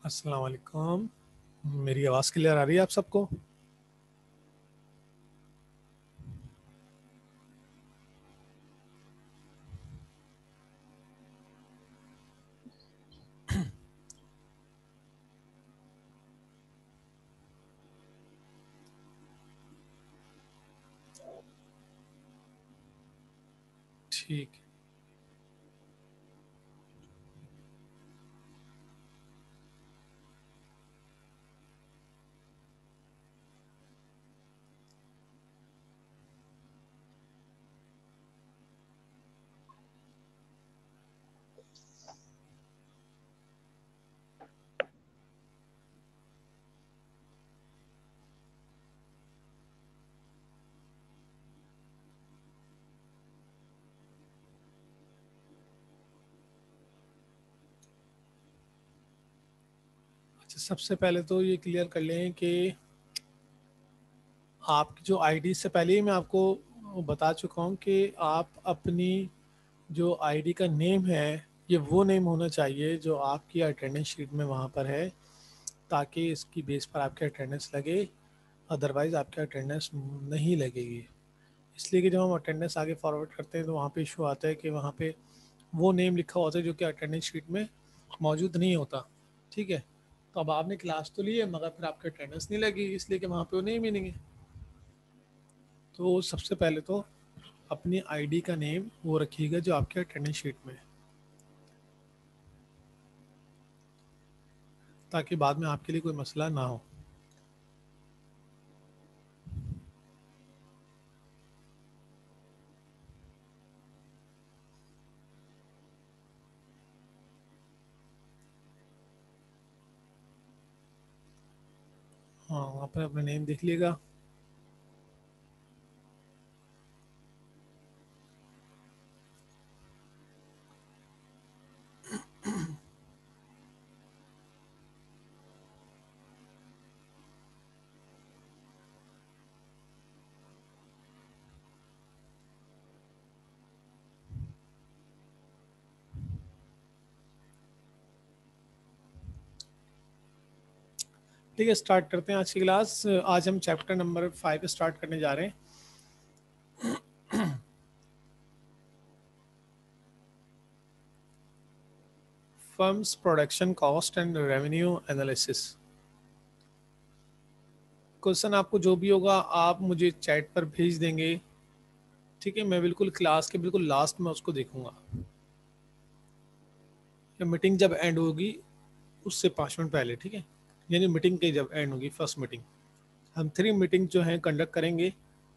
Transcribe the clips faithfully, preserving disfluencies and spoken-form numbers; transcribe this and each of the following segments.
अस्सलाम वालेकुम। मेरी आवाज़ क्लियर आ रही है आप सबको? ठीक है। अच्छा, सबसे पहले तो ये क्लियर कर लें कि आपकी जो आईडी से पहले ही मैं आपको बता चुका हूँ कि आप अपनी जो आईडी का नेम है ये वो नेम होना चाहिए जो आपकी अटेंडेंस शीट में वहाँ पर है, ताकि इसकी बेस पर आपकी अटेंडेंस लगे। अदरवाइज़ आपकी अटेंडेंस नहीं लगेगी। इसलिए कि जब हम अटेंडेंस आगे फॉरवर्ड करते हैं तो वहाँ पे इशू आता है कि वहाँ पे वो नेम लिखा होता है जो कि अटेंडेंस शीट में मौजूद नहीं होता। ठीक है, तो अब आपने क्लास तो ली है मगर फिर आपकी अटेंडेंस नहीं लगी, इसलिए कि वहाँ पे वो नेम ही नहीं है। तो सबसे पहले तो अपनी आईडी का नेम वो रखिएगा जो आपके अटेंडेंस शीट में है, ताकि बाद में आपके लिए कोई मसला ना हो। हाँ, वहाँ पर अपना नेम देख लीजिएगा। ठीक है, स्टार्ट करते हैं आज की क्लास। आज हम चैप्टर नंबर फाइव स्टार्ट करने जा रहे हैं। Firms production cost and revenue analysis. Question आपको जो भी होगा आप मुझे चैट पर भेज देंगे। ठीक है, मैं बिल्कुल क्लास के बिल्कुल लास्ट में उसको देखूंगा। या मीटिंग जब एंड होगी उससे पाँच मिनट पहले। ठीक है, यानी मीटिंग के जब एंड होगी फर्स्ट मीटिंग। हम थ्री मीटिंग जो है कंडक्ट करेंगे।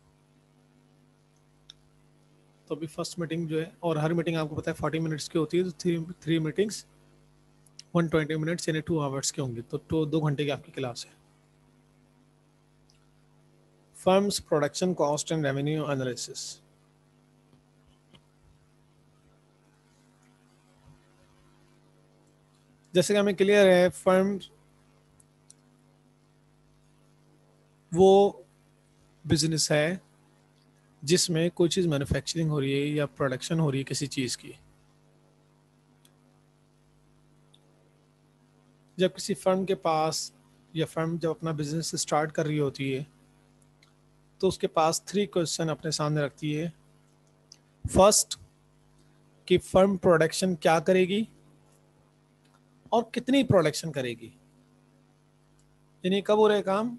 तो अभी फर्स्ट मीटिंग जो है, और हर मीटिंग आपको पता है फोर्टी मिनट्स की होती है, तो three three meetings one twenty minutes यानी टू आवर्स की होंगी, तो टू दो घंटे की आपकी क्लास है। Firms production cost and revenue analysis. जैसे कि हमें क्लियर है, फर्म वो बिजनेस है जिसमें कोई चीज़ मैन्युफैक्चरिंग हो रही है या प्रोडक्शन हो रही है किसी चीज़ की। जब किसी फर्म के पास, या फर्म जब अपना बिजनेस स्टार्ट कर रही होती है, तो उसके पास थ्री क्वेश्चन अपने सामने रखती है। फर्स्ट, कि फर्म प्रोडक्शन क्या करेगी और कितनी प्रोडक्शन करेगी, यानी कब हो रहा है काम,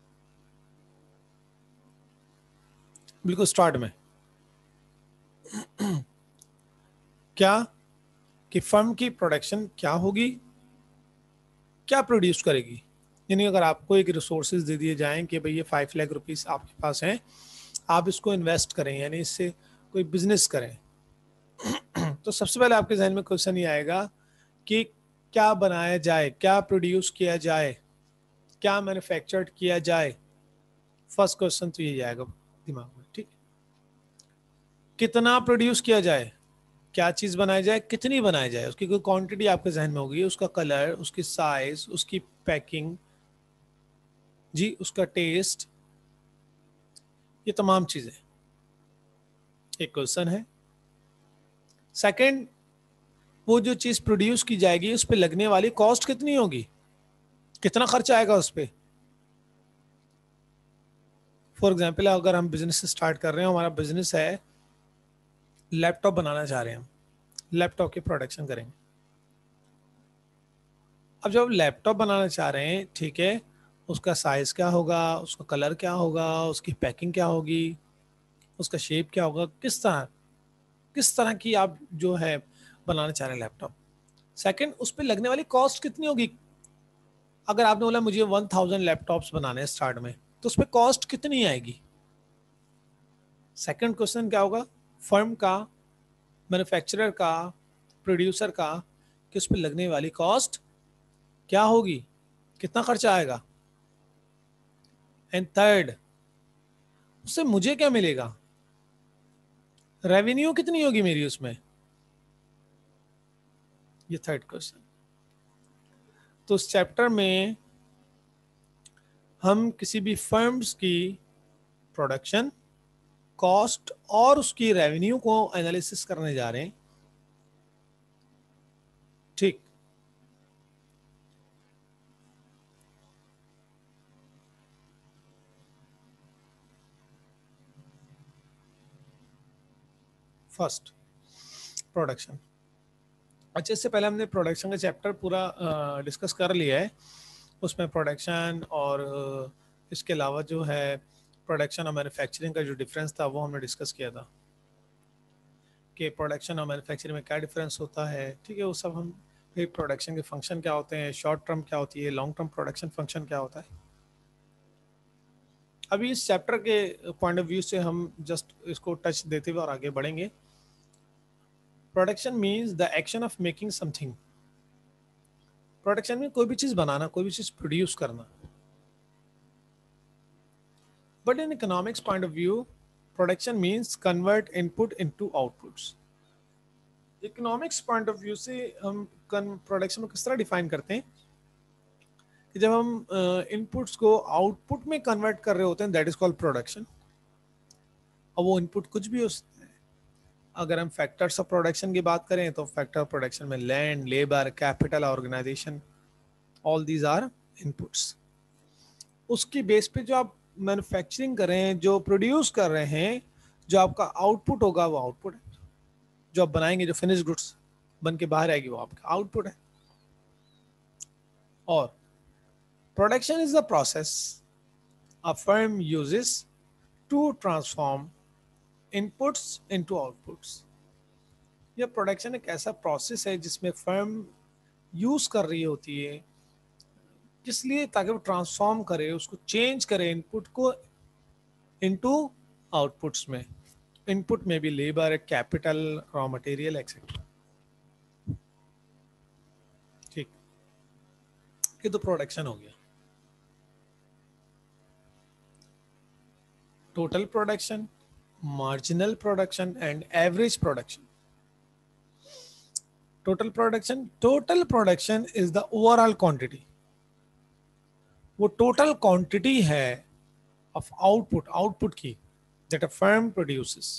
बिल्कुल स्टार्ट में। क्या, कि फर्म की प्रोडक्शन क्या होगी, क्या प्रोड्यूस करेगी। यानी अगर आपको एक रिसोर्सेज दे दिए जाएं कि भाई ये फाइव लाख रुपीस आपके पास हैं, आप इसको इन्वेस्ट करें यानी इससे कोई बिजनेस करें, तो सबसे पहले आपके जहन में क्वेश्चन ये आएगा कि क्या बनाया जाए, क्या प्रोड्यूस किया जाए, क्या मैन्युफैक्चर्ड किया जाए। फर्स्ट क्वेश्चन तो यही आएगा दिमाग में। ठीक, कितना प्रोड्यूस किया जाए, क्या चीज़ बनाई जाए, कितनी बनाई जाए, उसकी कोई क्वांटिटी आपके जहन में होगी, उसका कलर, उसकी साइज, उसकी पैकिंग, जी उसका टेस्ट, ये तमाम चीज़ें एक क्वेश्चन है। सेकंड, वो जो चीज़ प्रोड्यूस की जाएगी उस पर लगने वाली कॉस्ट कितनी होगी। कितना खर्चा आएगा उस पर। फॉर एग्जाम्पल अगर हम बिजनेस स्टार्ट कर रहे हैं, हमारा बिजनेस है लैपटॉप बनाना चाह रहे हैं हम, लैपटॉप की प्रोडक्शन करेंगे। अब जब लैपटॉप बनाना चाह रहे हैं, ठीक है, उसका साइज क्या होगा, उसका कलर क्या होगा, उसकी पैकिंग क्या होगी, उसका शेप क्या होगा, किस तरह किस तरह की आप जो है बनाना चाह रहे हैं लैपटॉप। सेकंड, उस पर लगने वाली कॉस्ट कितनी होगी। अगर आपने बोला मुझे वन थाउजेंड लैपटॉप्स बनाने हैं स्टार्ट में, तो उस पर कॉस्ट कितनी आएगी। सेकंड क्वेश्चन क्या होगा, फर्म का, मैन्युफैक्चरर का, प्रोड्यूसर का, कि उस पर लगने वाली कॉस्ट क्या होगी, कितना खर्चा आएगा। एंड थर्ड, उससे मुझे क्या मिलेगा, रेवेन्यू कितनी होगी मेरी उसमें। ये थर्ड क्वेश्चन। तो इस चैप्टर में हम किसी भी फर्म्स की प्रोडक्शन, कॉस्ट और उसकी रेवेन्यू को एनालिसिस करने जा रहे हैं। ठीक, फर्स्ट प्रोडक्शन। अच्छा, इससे पहले हमने प्रोडक्शन का चैप्टर पूरा डिस्कस कर लिया है। उसमें प्रोडक्शन और अ, इसके अलावा जो है प्रोडक्शन और मैन्युफैक्चरिंग का जो डिफरेंस था वो हमने डिस्कस किया था कि प्रोडक्शन और मैन्युफैक्चरिंग में क्या डिफरेंस होता है। ठीक है, वो सब हम, फिर प्रोडक्शन के फंक्शन क्या होते हैं, शॉर्ट टर्म क्या होती है, लॉन्ग टर्म प्रोडक्शन फंक्शन क्या होता है। अभी इस चैप्टर के पॉइंट ऑफ व्यू से हम जस्ट इसको टच देते हुए और आगे बढ़ेंगे। Production means the action of making something. Production में कोई भी चीज बनाना, कोई भी चीज प्रोड्यूस करना। But in economics point of view, production means convert input into outputs. Economics point of view से हम प्रोडक्शन को किस तरह डिफाइन करते हैं कि जब हम इनपुट्स uh, को आउटपुट में कन्वर्ट कर रहे होते हैं, दैट इज कॉल्ड प्रोडक्शन। और वो इनपुट कुछ भी हो सकता है। अगर हम फैक्टर्स ऑफ प्रोडक्शन की बात करें तो फैक्टर ऑफ प्रोडक्शन में land, labour, capital, organisation, all these are inputs. उसकी बेस पे जो आप मैन्युफैक्चरिंग कर रहे हैं, जो प्रोड्यूस कर रहे हैं, जो आपका आउटपुट होगा वो आउटपुट है। जो आप बनाएंगे, जो फिनिश गुड्स बन के बाहर आएगी, वो आपका आउटपुट है। और production is the process a firm uses to transform inputs into outputs। यह प्रोडक्शन एक ऐसा प्रोसेस है जिसमें फर्म यूज कर रही होती है, किस लिए, ताकि वो ट्रांसफॉर्म करे, उसको चेंज करे इनपुट को इनटू आउटपुट्स में। इनपुट में भी labour, capital, raw material etcetera. ठीक, ये तो प्रोडक्शन हो गया। Total production, marginal production and average production. Total production, total production is the overall quantity. वो टोटल क्वांटिटी है ऑफ आउटपुट, आउटपुट की, that a firm produces.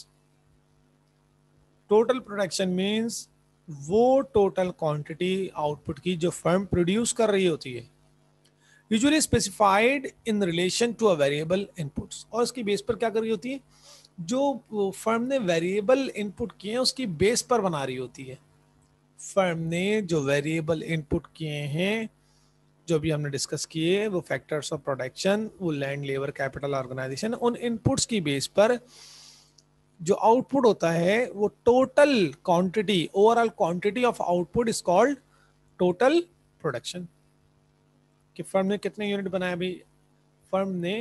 Total production means वो total quantity output की जो firm produce कर रही होती है, usually specified in relation to a variable inputs. और उसकी बेस पर क्या कर रही होती है, जो फर्म ने वेरिएबल इनपुट किए हैं उसकी बेस पर बना रही होती है। फर्म ने जो वेरिएबल इनपुट किए हैं, जो भी हमने डिस्कस किए, वो फैक्टर्स ऑफ प्रोडक्शन, वो लैंड, लेबर, कैपिटल, ऑर्गेनाइजेशन, उन इनपुट्स की बेस पर जो आउटपुट होता है वो total quantity, overall quantity of output is called total production. कि फर्म ने कितने यूनिट बनाए भाई, फर्म ने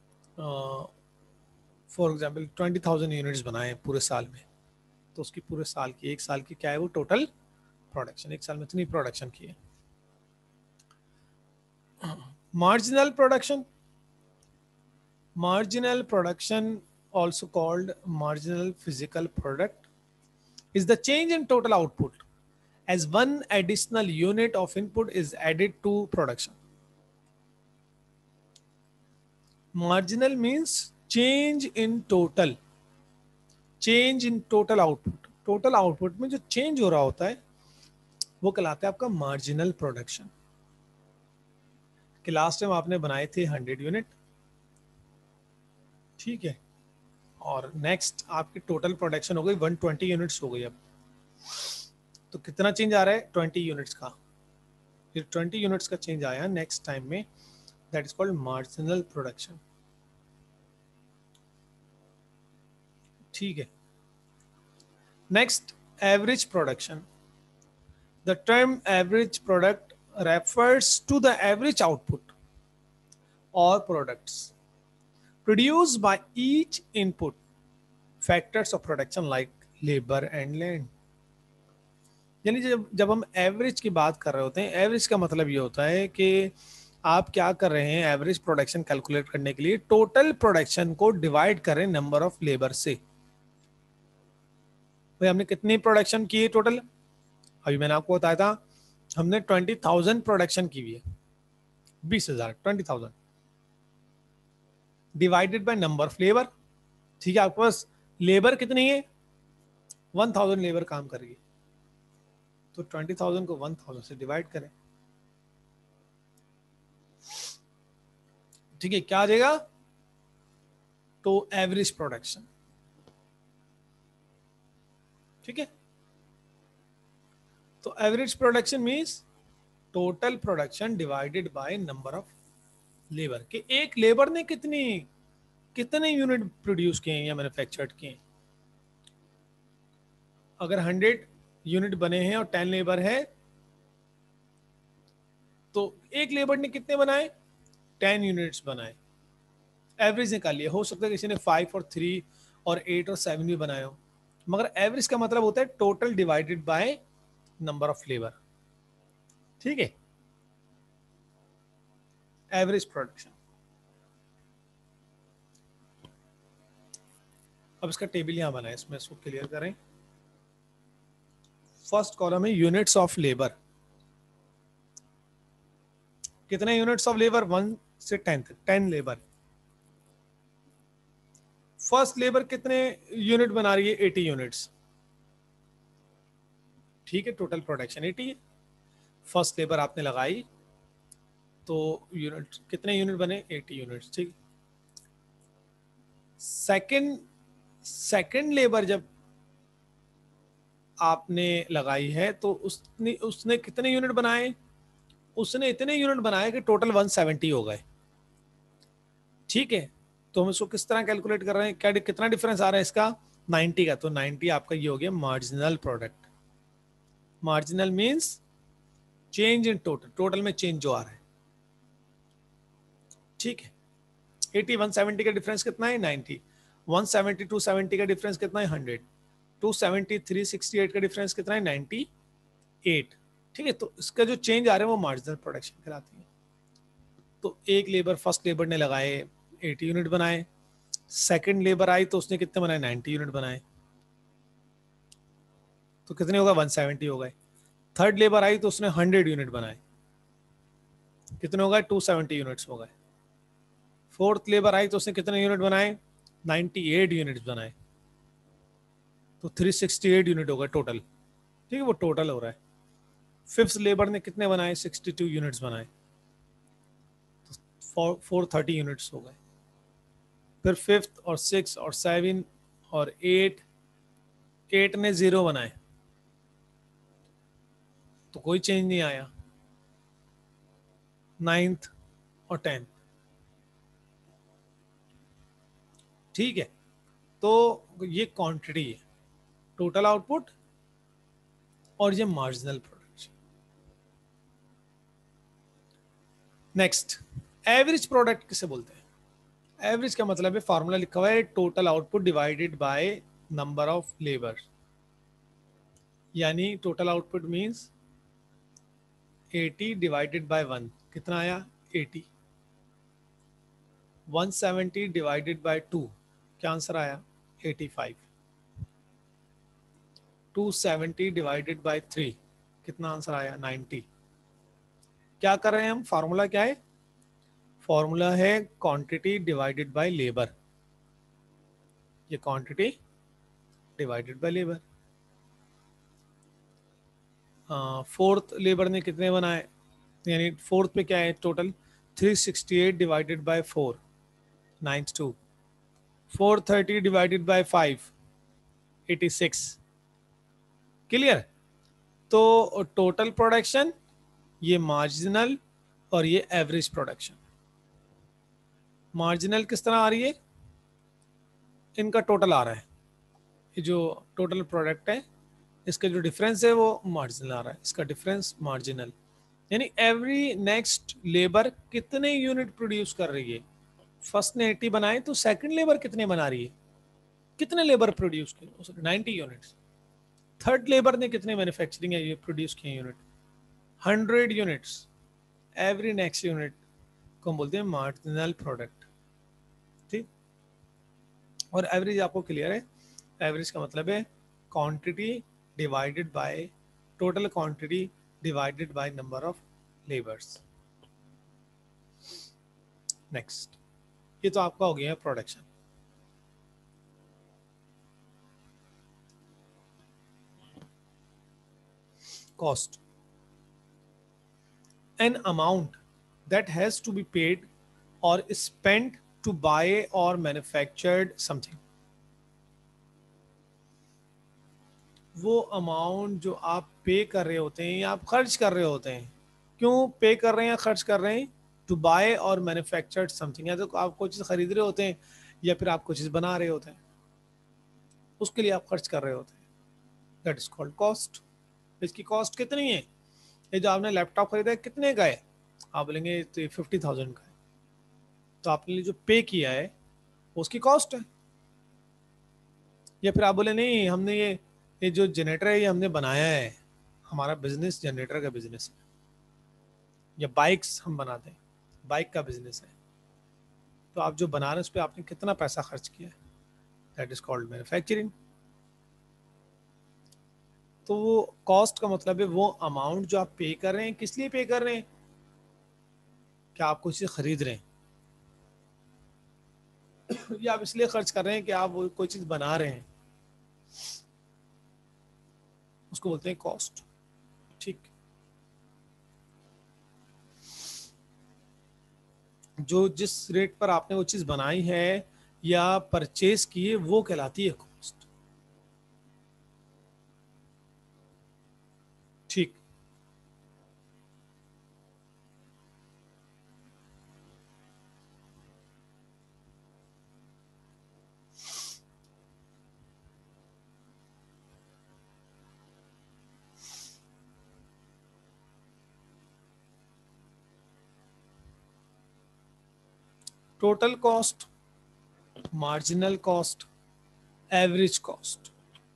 for example twenty thousand units बनाए पूरे साल में, तो उसकी पूरे साल की, एक साल की क्या है वो टोटल प्रोडक्शन, एक साल में इतनी प्रोडक्शन की है। Marginal production, marginal production also called marginal physical product is the change in total output as one additional unit of input is added to production. Marginal means change in total, change in total output। total output में जो change हो रहा होता है वो कहलाता है आपका marginal production। कि लास्ट टाइम आपने बनाए थे हंड्रेड यूनिट, ठीक है, और नेक्स्ट आपकी टोटल प्रोडक्शन हो गई वन ट्वेंटी यूनिट्स हो गई। अब तो कितना चेंज आ रहा है, ट्वेंटी यूनिट्स का। ये ट्वेंटी यूनिट्स का चेंज आया नेक्स्ट टाइम में, that is called marginal production, ठीक है। Next, average production. The term average product refers to the average output or products produced by each input factors of production like labor and land। यानी जब जब हम average की बात कर रहे होते हैं, एवरेज का मतलब ये होता है कि आप क्या कर रहे हैं, एवरेज प्रोडक्शन कैलकुलेट करने के लिए टोटल प्रोडक्शन को डिवाइड करें नंबर ऑफ लेबर से। भाई हमने कितनी प्रोडक्शन की है टोटल, अभी मैंने आपको बताया था हमने ट्वेंटी थाउजेंड प्रोडक्शन की हुई है, बीस हजार twenty thousand divided by number of labour, ठीक है। आपके पास लेबर कितनी है, वन थाउजेंड लेबर काम कर रही है, तो ट्वेंटी थाउजेंड को वन थाउजेंड से डिवाइड करें, ठीक है। क्या आ जाएगा, तो एवरेज प्रोडक्शन, ठीक है। तो average production means total production divided by number of labour, कि एक लेबर ने कितनी कितने यूनिट प्रोड्यूस किए हैं या मैन्युफैक्चर्ड किए हैं। अगर हंड्रेड यूनिट बने हैं और टेन लेबर है, तो एक लेबर ने कितने बनाए, टेन यूनिट्स बनाए, एवरेज निकाल लिया। हो सकता है किसी ने फाइव और थ्री और एट और सेवन भी बनाए हो, मगर एवरेज का मतलब होता है total divided by number of labour, ठीक है। Average production. अब इसका टेबल यहां बना है, इसमें इसको क्लियर करें। फर्स्ट कॉलम है यूनिट्स ऑफ लेबर, कितने यूनिट्स ऑफ लेबर, वन से टेन तक, टेन लेबर। फर्स्ट लेबर कितने यूनिट बना रही है, एटी यूनिट्स, ठीक है। टोटल प्रोडक्शन एटी है, फर्स्ट लेबर आपने लगाई तो यूनिट कितने यूनिट बने, एटी यूनिट्स, ठीक। सेकंड सेकंड लेबर जब आपने लगाई है तो उसने उसने कितने यूनिट बनाए, उसने इतने यूनिट बनाए कि टोटल वन सेवेंटी हो गए, ठीक है। तो हम इसको किस तरह कैलकुलेट कर रहे हैं, क्या कितना डिफरेंस आ रहा है इसका, नाइंटी का, तो नाइंटी आपका ये हो गया marginal product. Marginal means change in total, total में चेंज जो आ रहा है, ठीक है। एटी वन सेवेंटी का डिफरेंस कितना है, ninety. One seventy two seventy का डिफरेंस कितना है, hundred. Two seventy three sixty eight का डिफरेंस कितना है, नाइंटी एट, ठीक है। तो इसका जो चेंज आ रहा है वो मार्जिनल प्रोडक्शन कहलाती है। तो एक लेबर, फर्स्ट लेबर ने लगाए एटी यूनिट बनाए, सेकंड लेबर आई तो उसने कितने बनाए, नाइंटी यूनिट बनाए, तो कितने होगा, वन सेवेंटी हो गए। थर्ड लेबर आई तो उसने हंड्रेड यूनिट बनाए, कितने हो गए, टू सेवेंटी यूनिट्स हो गए। फोर्थ लेबर आई तो उसने कितने यूनिट बनाए, नाइंटी एट यूनिट्स बनाए, तो थ्री सिक्सटी एट यूनिट हो गए टोटल, ठीक है, वो टोटल हो रहा है। फिफ्थ लेबर ने कितने बनाए, सिक्सटी टू यूनिट्स बनाए, तो फोर थर्टी यूनिट्स हो गए। फिर फिफ्थ और सिक्स और सेवन और एट, एट ने जीरो बनाए तो कोई चेंज नहीं आया। नाइन्थ और टेंथ, ठीक है। तो ये क्वांटिटी है, टोटल आउटपुट और ये marginal production. Next, average product किसे बोलते हैं, एवरेज का मतलब है, फॉर्मूला लिखा हुआ है total output divided by number of labour, यानी total output means eighty divided by one, कितना आया, eighty. One seventy divided by two, क्या आंसर आया, eighty five. Two seventy divided by three, कितना आंसर आया, नाइंटी। क्या कर रहे हैं हम, फॉर्मूला क्या है, फॉर्मूला है क्वांटिटी डिवाइडेड बाय लेबर, ये quantity divided by labour. Fourth labour ने कितने बनाए, यानी फोर्थ पे क्या है total, three sixty eight divided by four, ninety two. Four thirty divided by five, eighty six. Clear? तो टोटल प्रोडक्शन, ये मार्जिनल, और ये एवरेज प्रोडक्शन. मार्जिनल किस तरह आ रही है? इनका टोटल आ रहा है, ये जो टोटल प्रोडक्ट है इसका जो डिफरेंस है वो मार्जिनल आ रहा है, इसका डिफरेंस मार्जिनल. यानी एवरी नेक्स्ट लेबर कितने यूनिट प्रोड्यूस कर रही है. फर्स्ट ने एटी बनाए तो सेकंड लेबर कितने बना रही है, कितने लेबर प्रोड्यूस किए, नाइन्टी यूनिट्स. थर्ड लेबर ने कितने मैन्युफैक्चरिंग है ये प्रोड्यूस किए unit, hundred units. Every next unit को हम बोलते हैं मार्जिनल प्रोडक्ट. ठीक. और एवरेज आपको क्लियर है, एवरेज का मतलब है quantity divided by total quantity divided by number of labours. Next, ये तो आपका हो गया production. Cost, an amount that has to be paid or spent to buy or manufactured something. वो अमाउंट जो आप पे कर रहे होते हैं या आप खर्च कर रहे होते हैं. क्यों पे कर रहे हैं या खर्च कर रहे हैं? To buy or manufactured something, या तो आप कोई चीज़ खरीद रहे होते हैं या फिर आप कोई चीज़ बना रहे होते हैं, उसके लिए आप खर्च कर रहे होते हैं. That is called cost. इसकी कॉस्ट कितनी है? ये जो आपने लैपटॉप खरीदा है कितने का है? आप बोलेंगे तो ये फिफ्टी थाउजेंड का है. तो आपने जो पे किया है उसकी कॉस्ट है. या फिर आप बोले नहीं, हमने ये ये जो जनरेटर है ये हमने बनाया है, हमारा बिजनेस जनरेटर का बिजनेस है, या बाइक्स हम बनाते हैं, बाइक का बिजनेस है. तो आप जो बना रहे हैं उस पर आपने कितना पैसा खर्च किया है, दैट इज कॉल्ड मैन्युफैक्चरिंग. तो वो कॉस्ट का मतलब है वो अमाउंट जो आप पे कर रहे हैं, किस लिए पे कर रहे हैं? क्या आप कोई चीज़ खरीद रहे हैं या आप इसलिए खर्च कर रहे हैं कि आप वो कोई चीज़ बना रहे हैं, उसको बोलते हैं कॉस्ट. ठीक. जो जिस रेट पर आपने वो चीज़ बनाई है या परचेज की है वो कहलाती है कॉस्ट. ठीक. Total cost, marginal cost, average cost.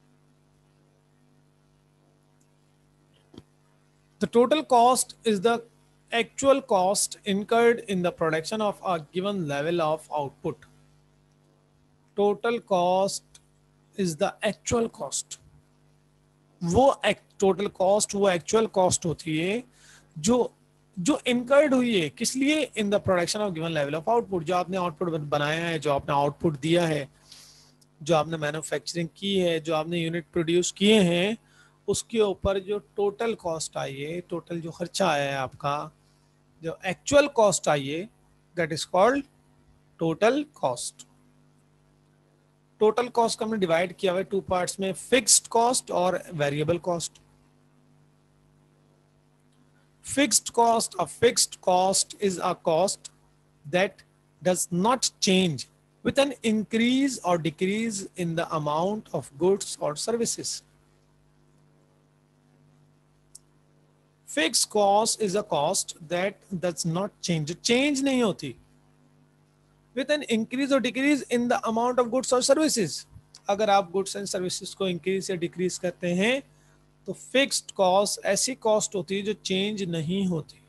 The total cost is the actual cost incurred in the production of a given level of output. Total cost is the actual cost. वो total cost वो actual cost होती है जो जो incurred हुई है, किस लिए? In the production of given level of output. जो आपने आउटपुट बनाया है, जो आपने आउटपुट दिया है, जो आपने मैन्युफैक्चरिंग की है, जो आपने यूनिट प्रोड्यूस किए हैं, उसके ऊपर जो टोटल कॉस्ट आई है, टोटल जो खर्चा आया है आपका, जो एक्चुअल कॉस्ट आई है, that is called total cost. Total cost को हमने डिवाइड किया हुआ है टू पार्ट्स में, फिक्स्ड कॉस्ट और variable cost. Fixed cost, a fixed cost is a cost that does not change with an increase or decrease in the amount of goods or services. Fixed cost is a cost that does not change, change नहीं होती with an increase or decrease in the amount of goods or services. अगर आप goods and services को increase या decrease करते हैं तो fixed cost ऐसी कॉस्ट होती है जो चेंज नहीं होती,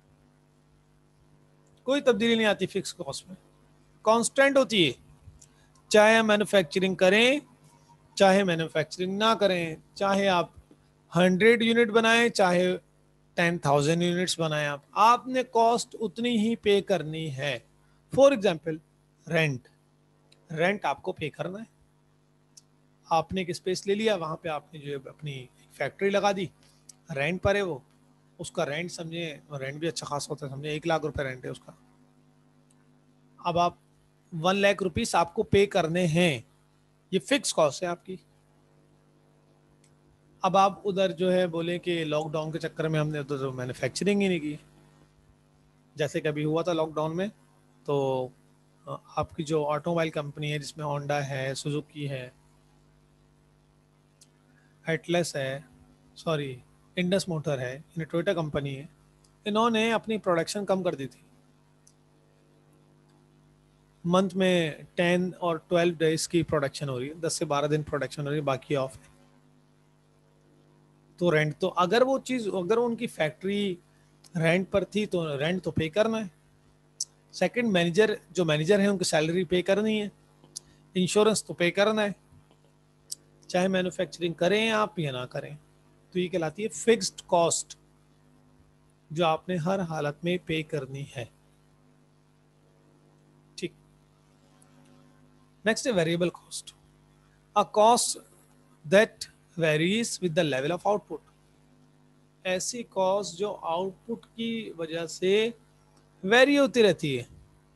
कोई तब्दीली नहीं आती फिक्स कॉस्ट में, कांस्टेंट होती है. चाहे हम मैन्युफैक्चरिंग करें, चाहे मैन्युफैक्चरिंग ना करें, चाहे आप हंड्रेड यूनिट बनाएं, चाहे टेन थाउजेंड यूनिट्स बनाएं, आप आपने कॉस्ट उतनी ही पे करनी है. फॉर एग्जाम्पल रेंट, रेंट आपको पे करना है. आपने एक स्पेस ले लिया, वहां पे आपने जो अपनी फैक्ट्री लगा दी, रेंट पर है वो. उसका रेंट समझे, रेंट भी अच्छा खासा होता है, समझे एक लाख रुपए रेंट है उसका। अब आप वन लाख रुपीस आपको पे करने हैं, ये फिक्स कॉस्ट है आपकी। अब आप उधर जो है बोले कि लॉकडाउन के चक्कर में हमने उधर मैन्युफैक्चरिंग ही नहीं की, जैसे कभी हुआ था लॉकडाउन में, तो अ, आपकी जो ऑटोमोबाइल कंपनी है जिसमें होंडा है, सुजुकी है, एटलस है, सॉरी इंडस मोटर है, इन्हें टोयोटा कंपनी है, इन्होंने अपनी प्रोडक्शन कम कर दी थी। मंथ में टेन और ट्वेल्व डेज की प्रोडक्शन हो रही है, दस से बारह दिन प्रोडक्शन हो रही है, बाकी ऑफ है। तो रेंट तो, अगर वो चीज़, अगर उनकी फैक्ट्री रेंट पर थी तो रेंट तो पे करना है। सेकंड, मैनेजर जो मैनेजर है उनकी सैलरी पे करनी है, इंश्योरेंस तो पे करना है, चाहे मैन्युफैक्चरिंग करें आप या ना करें। तो ये कहलाती है फिक्स्ड कॉस्ट, जो आपने हर हालत में पे करनी है। ठीक। नेक्स्ट है variable cost, a cost that varies with the level of output. ऐसी कॉस्ट जो आउटपुट की वजह से वेरी होती रहती है,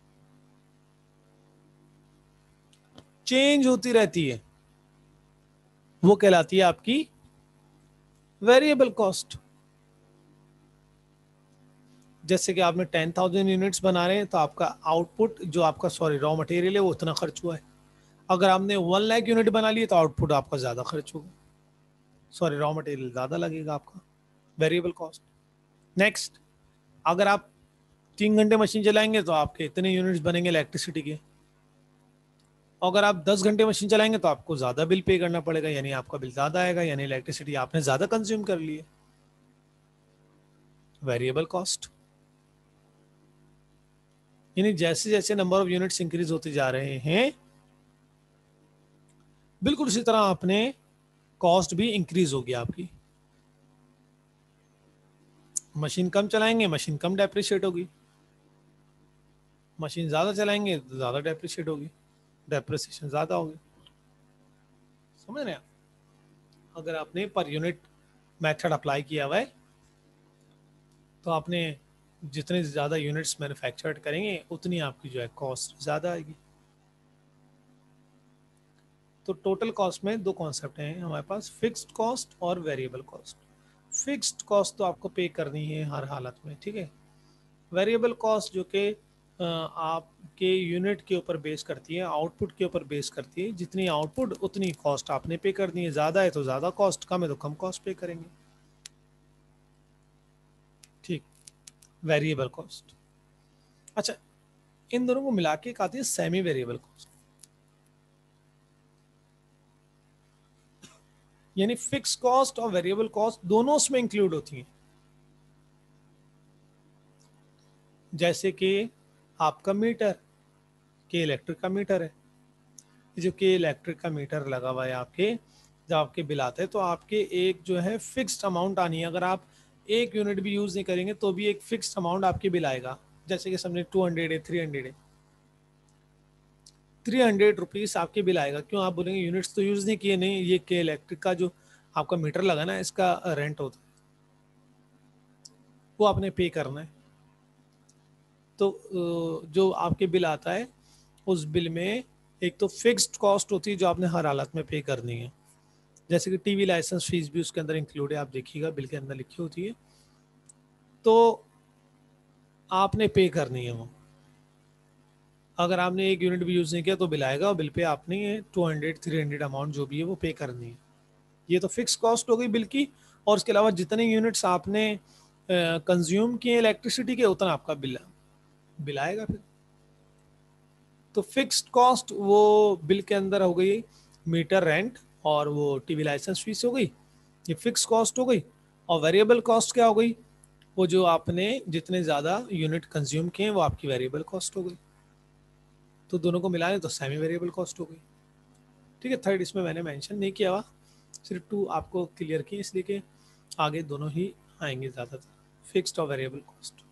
चेंज होती रहती है, वो कहलाती है आपकी वेरिएबल कॉस्ट। जैसे कि आपने टेन थाउजेंड यूनिट्स बना रहे हैं तो आपका आउटपुट जो आपका, सॉरी रॉ मटेरियल है, वो उतना खर्च हुआ है। अगर आपने वन लाख यूनिट बना लिए तो आउटपुट आपका ज़्यादा खर्च होगा, सॉरी रॉ मटेरियल ज़्यादा लगेगा आपका, वेरिएबल कॉस्ट। नेक्स्ट, अगर आप तीन घंटे मशीन चलाएंगे तो आपके इतने यूनिट्स बनेंगे इलेक्ट्रिसिटी के, अगर आप दस घंटे मशीन चलाएंगे तो आपको ज़्यादा बिल पे करना पड़ेगा, यानी आपका बिल ज़्यादा आएगा, यानी इलेक्ट्रिसिटी आपने ज़्यादा कंज्यूम कर ली है, वेरिएबल कॉस्ट। यानी जैसे जैसे नंबर ऑफ यूनिट्स इंक्रीज होते जा रहे हैं, बिल्कुल उसी तरह आपने कॉस्ट भी इंक्रीज होगी आपकी। मशीन कम चलाएंगे, मशीन कम डेप्रिशिएट होगी, मशीन ज़्यादा चलाएंगे तो ज़्यादा डेप्रिशिएट होगी, डेप्रिसिएशन ज़्यादा होगी। समझ रहे हैं आप? अगर आपने पर यूनिट मेथड अप्लाई किया हुआ है तो आपने जितने ज़्यादा यूनिट्स मैन्युफैक्चर्ड करेंगे उतनी आपकी जो है कॉस्ट ज़्यादा आएगी। तो टोटल कॉस्ट में दो कॉन्सेप्ट हैं हमारे पास, फिक्स्ड कॉस्ट और वेरिएबल कॉस्ट। फिक्स्ड कॉस्ट तो आपको पे करनी है हर हालत में, ठीक है। वेरिएबल कॉस्ट जो कि आपके यूनिट के ऊपर बेस करती है, आउटपुट के ऊपर बेस करती है, जितनी आउटपुट उतनी कॉस्ट आपने पे करनी है, ज़्यादा है तो ज़्यादा कॉस्ट, कम है तो कम कॉस्ट पे करेंगे। ठीक, वेरिएबल कॉस्ट। अच्छा, इन दोनों को मिला के एक आती है सेमी वेरिएबल कॉस्ट, यानी फिक्स कॉस्ट और वेरिएबल कॉस्ट दोनों उसमें इंक्लूड होती हैं। जैसे कि आपका मीटर, के इलेक्ट्रिक का मीटर है, जो कि इलेक्ट्रिक का मीटर लगा हुआ है आपके, जब आपके बिल आते हैं तो आपके एक जो है फिक्स्ड अमाउंट आनी है, अगर आप एक यूनिट भी यूज़ नहीं करेंगे तो भी एक फिक्स्ड अमाउंट आपके बिल आएगा। जैसे कि समझे टू हंड्रेड है, थ्री हंड्रेड है, थ्री हंड्रेड रुपीज़ आपके बिल आएगा। क्यों? आप बोलेंगे यूनिट्स तो यूज़ नहीं किए, नहीं, ये के इलेक्ट्रिक का जो आपका मीटर लगा ना, इसका रेंट होता है, वो आपने पे करना है। तो जो आपके बिल आता है उस बिल में एक तो फिक्स्ड कॉस्ट होती है जो आपने हर हालत में पे करनी है, जैसे कि टीवी लाइसेंस फीस भी उसके अंदर इंक्लूड है, आप देखिएगा बिल के अंदर लिखी होती है, तो आपने पे करनी है वो। अगर आपने एक यूनिट भी यूज़ नहीं किया तो बिल आएगा, और बिल पे आपने two hundred three hundred amount जो भी है वो पे करनी है। ये तो फिक्स कॉस्ट हो गई बिल की, और उसके अलावा जितने यूनिट्स आपने कंज्यूम किए इलेक्ट्रिसिटी के, उतना आपका बिल बिल आएगा फिर। तो फिक्स्ड कॉस्ट वो बिल के अंदर हो गई, मीटर रेंट और वो टीवी लाइसेंस फीस हो गई, ये फिक्स कॉस्ट हो गई। और वेरिएबल कॉस्ट क्या हो गई? वो जो आपने जितने ज़्यादा यूनिट कंज्यूम किए वो आपकी वेरिएबल कॉस्ट हो गई। तो दोनों को मिलाएं तो सेमी वेरिएबल कॉस्ट हो गई। ठीक है, थर्ड इसमें मैंने मेंशन नहीं किया हुआ, सिर्फ टू आपको क्लियर की, इसलिए कि आगे दोनों ही आएंगे ज़्यादातर, फिक्स्ड और वेरिएबल कॉस्ट।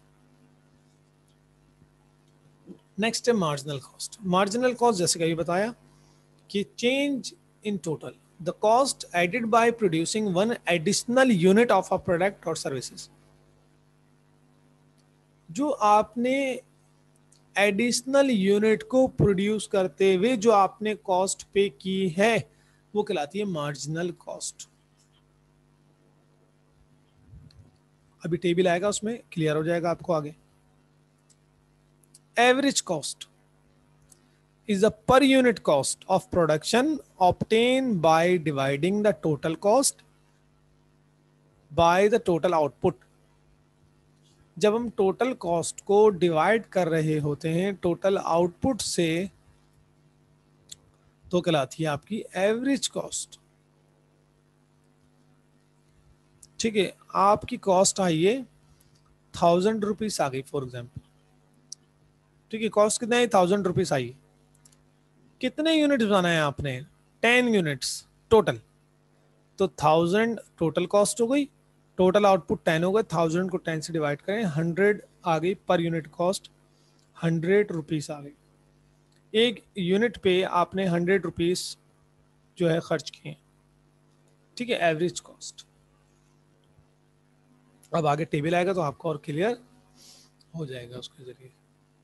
नेक्स्ट है मार्जिनल कॉस्ट। मार्जिनल कॉस्ट जैसे कभी बताया कि change in total the cost added by producing one additional unit of a product or services. जो आपने एडिशनल यूनिट को प्रोड्यूस करते हुए जो आपने कॉस्ट पे की है वो कहलाती है मार्जिनल कॉस्ट। अभी टेबल आएगा उसमें क्लियर हो जाएगा आपको आगे। Average cost is the per unit cost of production obtained by dividing the total cost by the total output। जब हम टोटल कॉस्ट को डिवाइड कर रहे होते हैं टोटल आउटपुट से तो कहलाती है आपकी एवरेज कॉस्ट। ठीक है, आपकी कॉस्ट आई है थाउजेंड रुपीज आ गई फॉर एग्जाम्पल। ठीक है, कॉस्ट कितना है, थाउजेंड रुपीज आई। कितने यूनिट्स बनाए आपने, टेन यूनिट्स टोटल, तो थाउजेंड टोटल कॉस्ट हो गई, टोटल आउटपुट टेन हो गए, थाउजेंड को टेन से डिवाइड करें, हंड्रेड आ गई per unit cost, hundred rupees आ गई। एक यूनिट पे आपने हंड्रेड रुपीज जो है खर्च किए। ठीक है, एवरेज कॉस्ट। अब आगे टेबल आएगा तो आपको और क्लियर हो जाएगा उसके जरिए।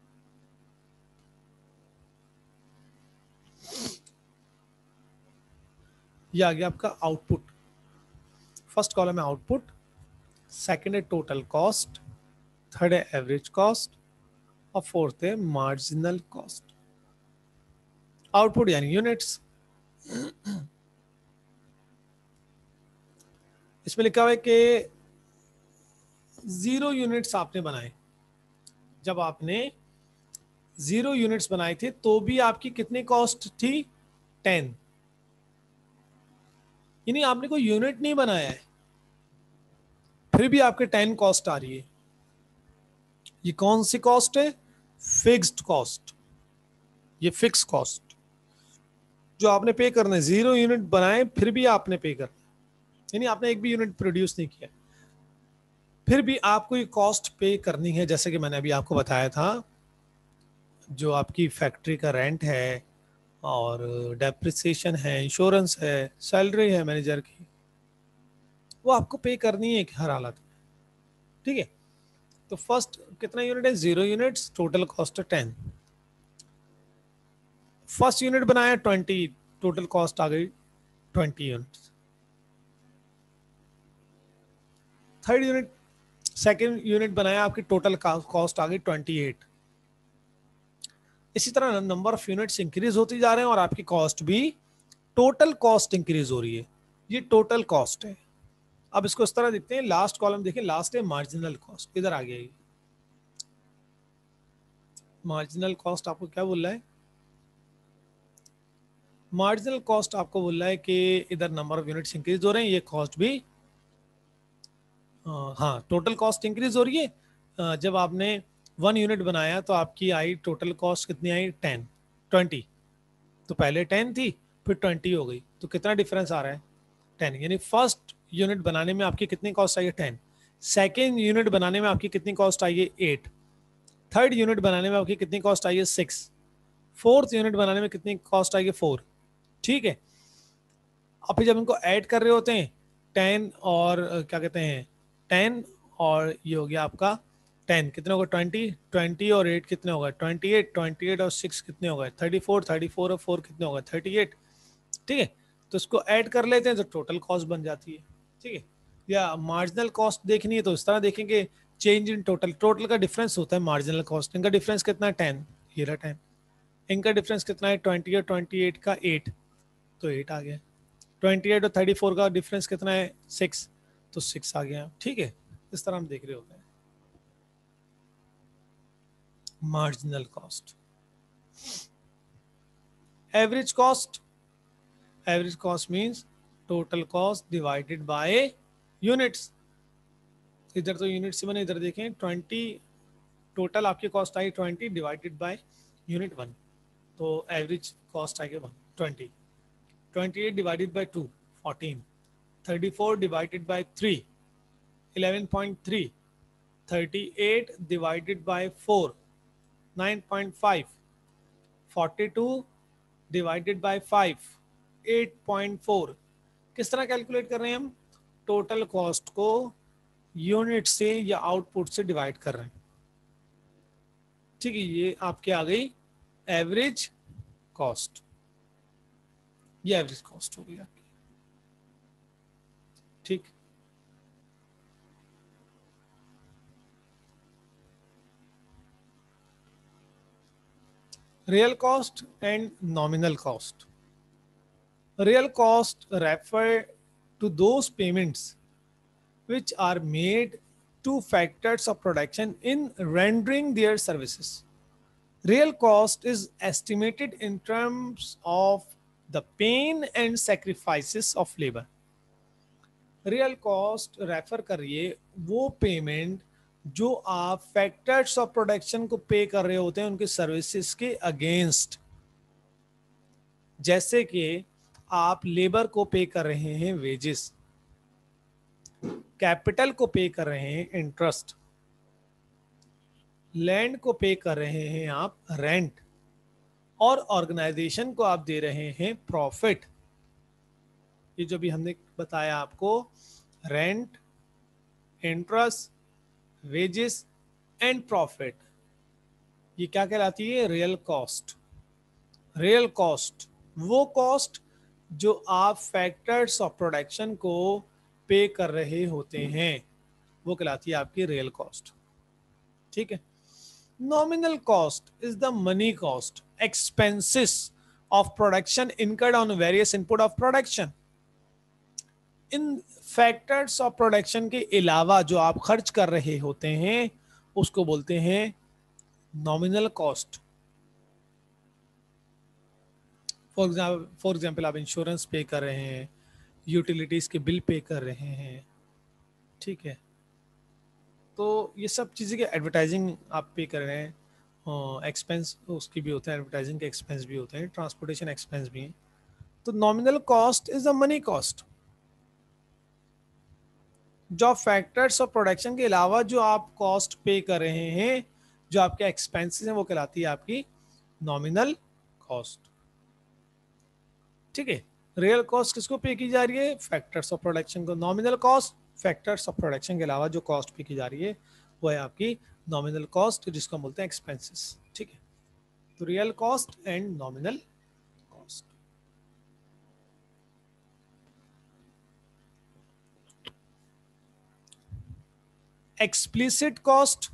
ये आ गया आपका आउटपुट। फर्स्ट कॉलम है आउटपुट, सेकंड है टोटल कॉस्ट, थर्ड है एवरेज कॉस्ट और फोर्थ है मार्जिनल कॉस्ट। आउटपुट यानी यूनिट्स। इसमें लिखा हुआ है कि जीरो यूनिट्स आपने बनाए। जब आपने जीरो यूनिट्स बनाए थे तो भी आपकी कितनी कॉस्ट थी, टेन। यानी आपने कोई यूनिट नहीं बनाया है फिर भी आपके टेन कॉस्ट आ रही है। ये कौन सी कॉस्ट है, फिक्स्ड कॉस्ट। ये फिक्स कॉस्ट जो आपने पे करना है, जीरो यूनिट बनाए फिर भी आपने पे करना है, यानी आपने एक भी यूनिट प्रोड्यूस नहीं किया फिर भी आपको ये कॉस्ट पे करनी है। जैसे कि मैंने अभी आपको बताया था, जो आपकी फैक्ट्री का रेंट है और डेप्रिसिएशन है, इंश्योरेंस है, सैलरी है मैनेजर की, वो आपको पे करनी है हर हालत में। ठीक है, तो फर्स्ट कितना यूनिट है, जीरो यूनिट्स, टोटल कॉस्ट है टेन। फर्स्ट यूनिट बनाया ट्वेंटी, टोटल कॉस्ट आ गई twenty units. Third unit, second unit बनाया, आपकी टोटल कॉस्ट आ गई ट्वेंटी एट। इसी तरह नंबर ऑफ यूनिट्स इंक्रीज होती जा रहे हैं और आपकी कॉस्ट भी, टोटल कॉस्ट इंक्रीज हो रही है। ये टोटल कॉस्ट है। अब इसको इस तरह देखते हैं, लास्ट कॉलम देखिए, लास्ट है मार्जिनल कॉस्ट। इधर आ गया, मार्जिनल कॉस्ट आपको क्या बोल रहा है, मार्जिनल कॉस्ट आपको बोल रहा है कि इधर नंबर ऑफ यूनिट्स इंक्रीज हो रहे हैं, ये कॉस्ट भी, हाँ टोटल कॉस्ट इंक्रीज हो रही है। अ, जब आपने वन यूनिट बनाया तो आपकी आई टोटल कॉस्ट कितनी आई, टेन, ट्वेंटी। तो पहले टेन थी फिर ट्वेंटी हो गई, तो कितना डिफरेंस आ रहा है, टेन। यानी फर्स्ट यूनिट बनाने में आपकी कितनी कॉस्ट आई है, टेन। सेकेंड यूनिट बनाने में आपकी कितनी कॉस्ट आई है, एट। थर्ड यूनिट बनाने में आपकी कितनी कॉस्ट आई है, सिक्स। फोर्थ यूनिट बनाने में कितनी कॉस्ट आई है, फोर। ठीक है, अब फिर जब इनको ऐड कर रहे होते हैं, टेन और अ, क्या कहते हैं, टेन और ये हो गया आपका टेन, कितने होगा, ट्वेंटी, ट्वेंटी और एट कितने होगा, ट्वेंटी एट, ट्वेंटी एट और सिक्स कितने होगा, थर्टी फोर, थर्टी फोर और फोर कितने होगा, थर्टी एट। ठीक है, तो इसको ऐड कर लेते हैं तो टोटल कॉस्ट बन जाती है। ठीक है, या मार्जिनल कॉस्ट देखनी है तो इस तरह देखेंगे, चेंज इन टोटल, टोटल का डिफरेंस होता है मार्जिनल कॉस्ट। इनका डिफरेंस कितना है, टेन, ये रहा टेन। इनका डिफरेंस कितना है, ट्वेंटी और ट्वेंटी एट का एट, तो एट आ गया। ट्वेंटी एट और थर्टी फोर का डिफरेंस कितना है, सिक्स, तो सिक्स आ गया। ठीक है, इस तरह हम देख रहे होते हैं marginal cost. Average cost, average cost means total cost divided by units. इधर तो यूनिट से मैंने इधर देखें, ट्वेंटी टोटल आपकी कॉस्ट आई, twenty divided by unit one, तो एवरेज कॉस्ट आएगा one, twenty. Twenty eight divided by two, fourteen. Thirty four divided by three, eleven point three. Thirty eight divided by four, nine point five. Forty two divided by five, eight point four. किस तरह calculate कर रहे हैं हम, total cost को unit से या output से डिवाइड कर रहे हैं। ठीक है, ये आपके आ गई एवरेज कॉस्ट, ये एवरेज कॉस्ट हो गई आपकी। ठीक, real cost and nominal cost. Real cost refer to those payments which are made to factors of production in rendering their services. Real cost is estimated in terms of the pain and sacrifices of labor. Real cost refer करिए वो payment जो आप factors of production को पे कर रहे होते हैं उनके सर्विसेज के अगेंस्ट। जैसे कि आप लेबर को पे कर रहे हैं वेजेस, कैपिटल को पे कर रहे हैं इंटरेस्ट, लैंड को पे कर रहे हैं आप रेंट, और ऑर्गेनाइजेशन को आप दे रहे हैं प्रॉफिट। ये जो भी हमने बताया आपको, rent, interest, wages and profit, ये क्या कहलाती है? Real cost. रियल कॉस्ट वो कॉस्ट जो आप फैक्टर्स ऑफ प्रोडक्शन को पे कर रहे होते हैं वो कहलाती है आपकी रियल कॉस्ट। ठीक है। Nominal cost is the money cost, expenses of production incurred on various input of production. इन फैक्टर्स ऑफ प्रोडक्शन के अलावा जो आप खर्च कर रहे होते हैं उसको बोलते हैं nominal cost. For example for example आप इंश्योरेंस पे कर रहे हैं, यूटिलिटीज के बिल पे कर रहे हैं, ठीक है, तो ये सब चीज़ें के एडवर्टाइजिंग आप पे कर रहे हैं, एक्सपेंस उसकी भी होता है, एडवर्टाइजिंग के एक्सपेंस भी होते हैं, ट्रांसपोर्टेशन एक्सपेंस भी हैं। तो nominal cost is the money cost. जो फैक्टर्स ऑफ प्रोडक्शन के अलावा जो आप कॉस्ट पे कर रहे हैं, जो आपके एक्सपेंसेस हैं, वो कहलाती है आपकी नॉमिनल कॉस्ट। ठीक है। रियल कॉस्ट किसको पे की जा रही है? फैक्टर्स ऑफ प्रोडक्शन को। Nominal cost factors of production के अलावा जो कॉस्ट पे की जा रही है वो है आपकी नॉमिनल कॉस्ट, जिसको बोलते हैं एक्सपेंसेस। ठीक है। तो real cost and nominal cost. explicit cost,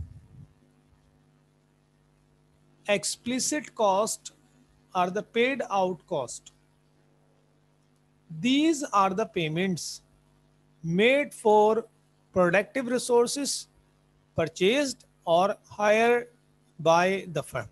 explicit cost are the paid out cost. These are the payments made for productive resources purchased or hired by the firm.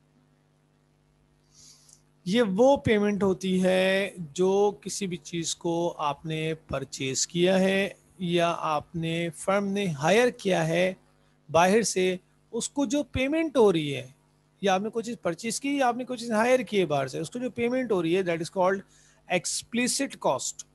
ये वो payment होती है जो किसी भी चीज़ को आपने परचेज किया है या आपने फर्म ने हायर किया है बाहर से, उसको जो पेमेंट हो रही है, या आपने कोई चीज़ परचेज की या आपने कोई चीज़ हायर की है बाहर से, उसको जो पेमेंट हो रही है that is called explicit cost.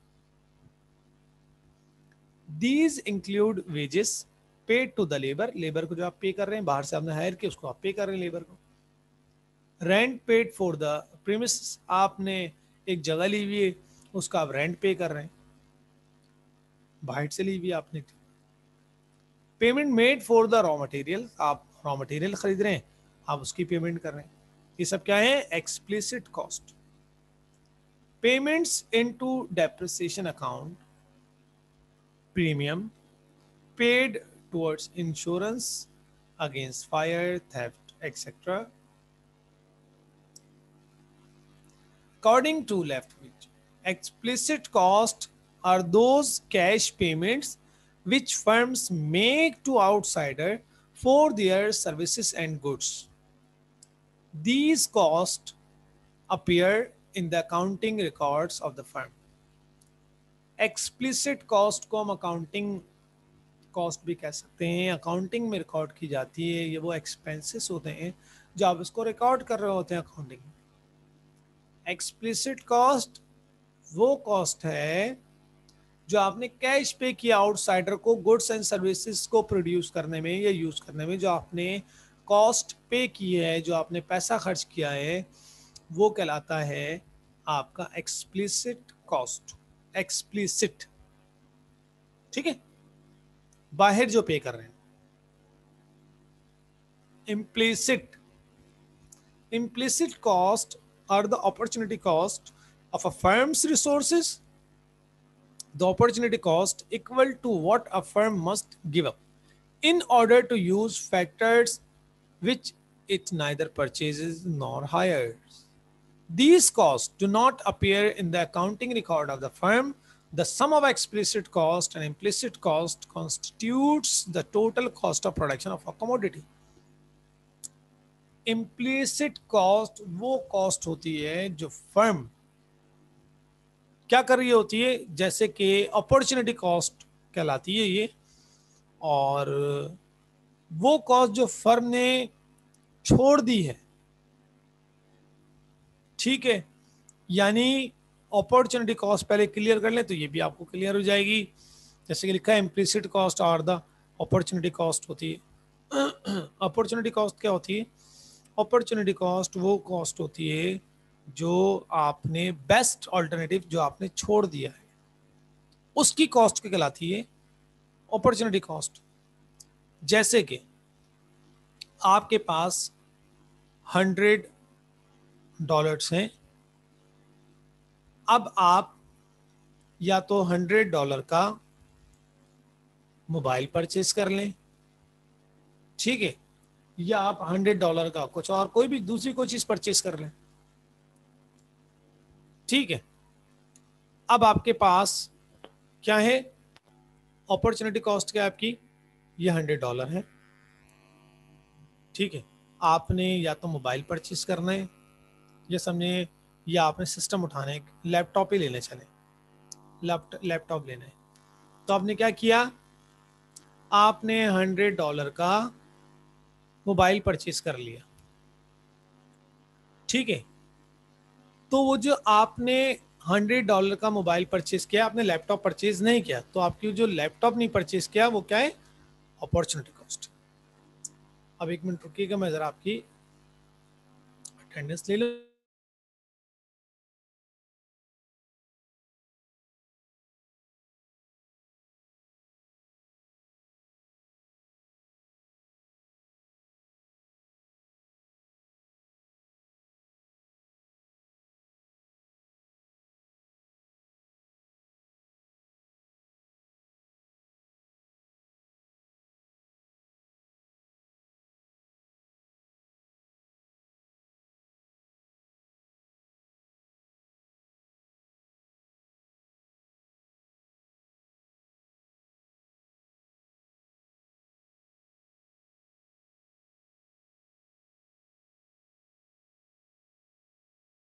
These include wages paid to the labour, labour को जो आप पे कर रहे हैं बाहर से आपने हायर किया उसको आप पे कर रहे हैं लेबर को। Rent paid for the premise, आपने एक जगह ली हुई है उसका आप रेंट पे कर रहे हैं, बाहर से ली हुई आपने। Payment made for the raw material, आप रॉ मटेरियल खरीद रहे हैं आप उसकी पेमेंट कर रहे हैं। ये सब क्या है? Explicit cost. Payments into depreciation account, premium paid towards insurance against fire, theft etcetera. According to Leftwich, explicit costs are those cash payments which firms make to outsider for their services and goods. These costs appear in the accounting records of the firm. Explicit cost को हम accounting cost भी कह सकते हैं, accounting में record की जाती है। ये वो एक्सपेंसेस होते हैं जो आप इसको रिकॉर्ड कर रहे होते हैं अकाउंटिंग में। एक्सप्लिसिट कॉस्ट वो कॉस्ट है जो आपने कैश पे किया आउटसाइडर को गुड्स एंड सर्विसेज को प्रोड्यूस करने में या यूज करने में, जो आपने कॉस्ट पे की है, जो आपने पैसा खर्च किया है, वो कहलाता है आपका एक्सप्लिसिट कॉस्ट। एक्सप्लिसिट, ठीक है, बाहर जो पे कर रहे हैं। Implicit implicit cost are the opportunity cost of a firm's resources, the opportunity cost equal to what a firm must give up in order to use factors which it neither purchases nor hires. These costs do not appear in the accounting record of the firm. The sum of explicit cost and implicit cost constitutes the total cost of production of a commodity. Implicit cost वो cost होती है जो firm क्या कर रही होती है, जैसे कि अपॉर्चुनिटी कॉस्ट कहलाती है ये, और वो कॉस्ट जो फर्म ने छोड़ दी है, ठीक है। यानी अपॉर्चुनिटी कॉस्ट पहले क्लियर कर लें तो ये भी आपको क्लियर हो जाएगी। जैसे कि लिखा है implicit cost or the opportunity cost होती है। अपॉर्चुनिटी कॉस्ट क्या होती है? अपॉर्चुनिटी कॉस्ट वो कॉस्ट होती है जो आपने बेस्ट ऑल्टरनेटिव जो आपने छोड़ दिया है उसकी कॉस्ट क्या कहलाती है? Opportunity cost. जैसे कि आपके पास हंड्रेड डॉलर्स हैं, अब आप या तो हंड्रेड डॉलर का मोबाइल परचेज कर लें, ठीक है, या आप हंड्रेड डॉलर का कुछ और कोई भी दूसरी कोई चीज परचेज कर लें, ठीक है। अब आपके पास क्या है? अपॉर्चुनिटी कॉस्ट क्या है आपकी? ये हंड्रेड डॉलर है, ठीक है। आपने या तो मोबाइल परचेज करना है, या समझे, या आपने सिस्टम उठाना है, लैपटॉप ही लेने चले, लैपटॉप लेना है। तो आपने क्या किया? आपने हंड्रेड डॉलर का मोबाइल परचेज कर लिया, ठीक है। तो वो जो आपने हंड्रेड डॉलर का मोबाइल परचेज किया, आपने लैपटॉप परचेज नहीं किया, तो आपकी जो लैपटॉप नहीं परचेज किया वो क्या है? Opportunity cost. अब एक मिनट रुकिएगा, मैं जरा आपकी अटेंडेंस ले लूँ।